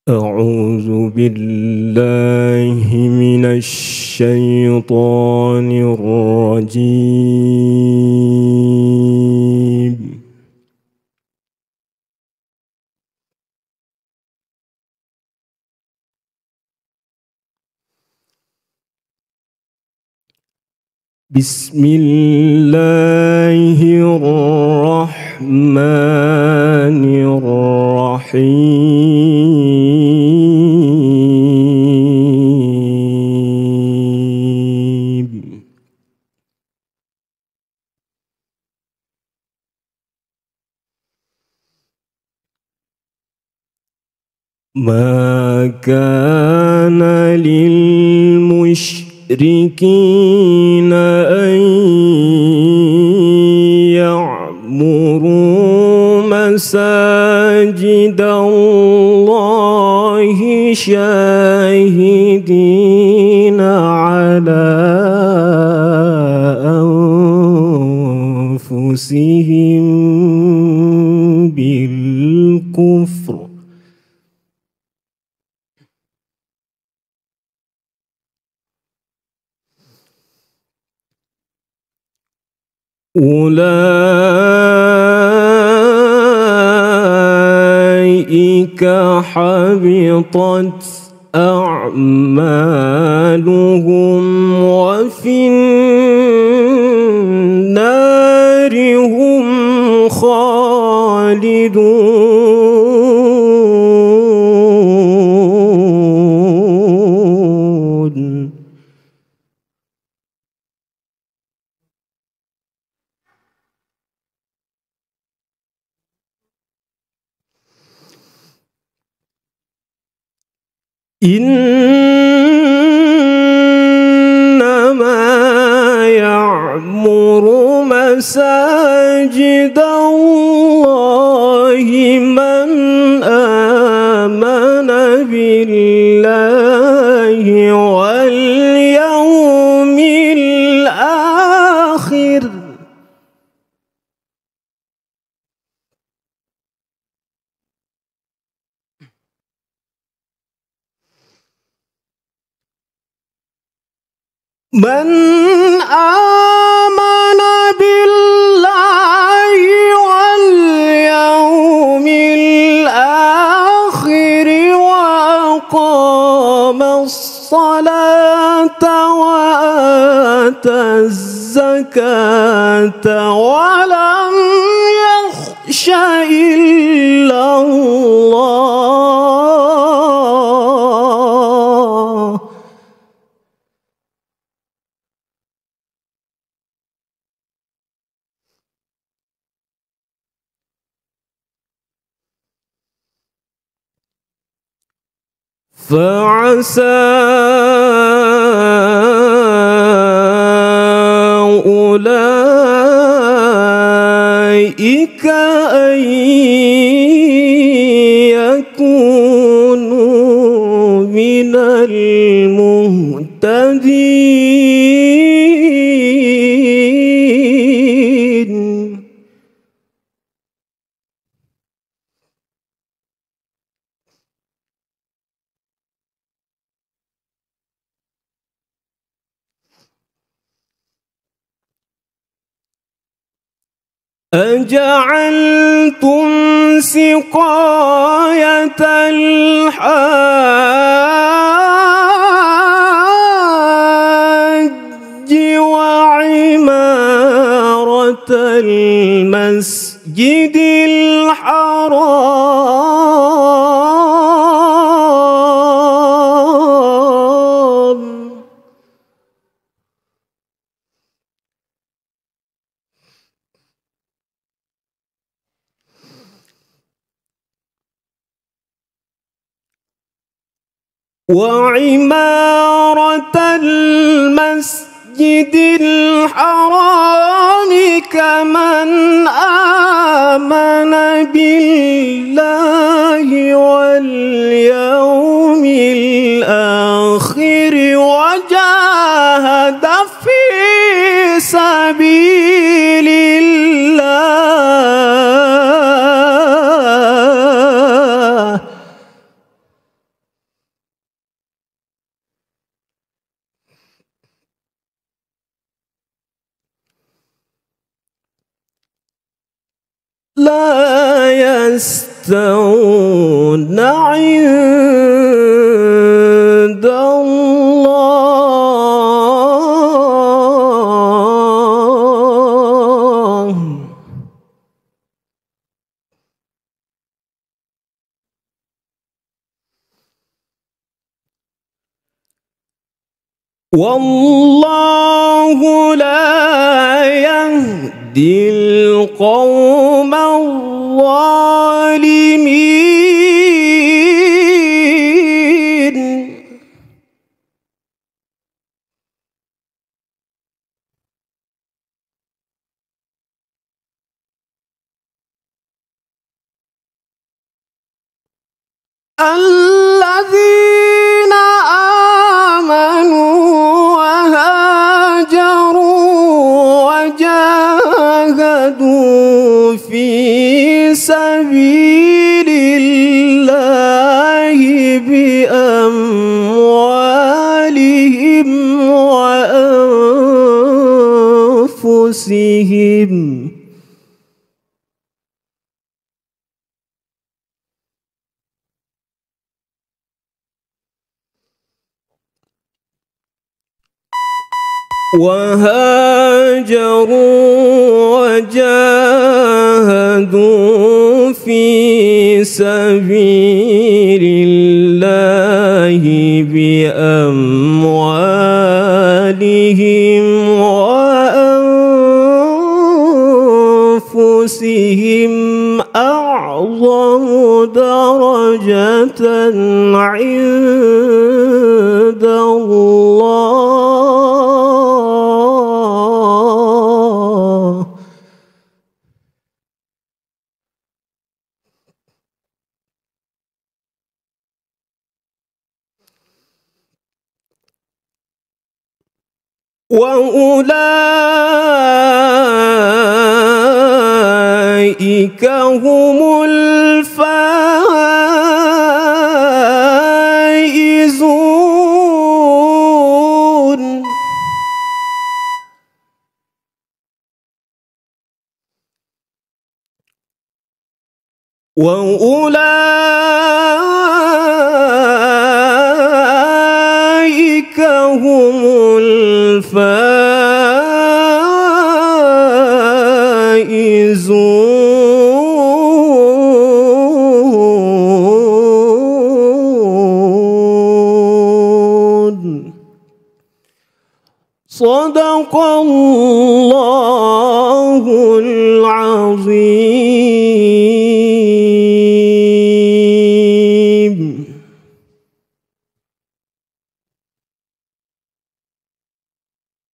أعوذ بالله من الشيطان الرجيم. بسم الله الرحمن الرحيم. ما كان للمشركين أن يعمروا مساجد الله شاهدين على أنفسهم بالكفر أولئك حبطت أعمالهم وفي النار هم خالدون. إنما يعمر مساجد الله من آمن بالله واليوم الآخر من آمن بالله واليوم الآخر وأقام الصلاة وآتى الزكاة ولم يخش إلا الله فعسى أولئك أن يكونوا من المهتدين. أجعلتم سقاية الحاج وعمارة المسجد الحرام وعمارة المسجد الحرام كمن آمن بالله واليوم الآخر وجاهد في سبيل الله يستوون عند الله. والله لا يهدي القوم الظالمين. الذين آمنوا وجاهدوا في سبيل الله بأموالهم وأنفسهم وهاجروا وجاهدوا في سبيل الله بأموالهم وأنفسهم أعظم درجة عند الله. وأولئك هم الفائزون. وأولئك هم الفائزون. صدق الله العظيم.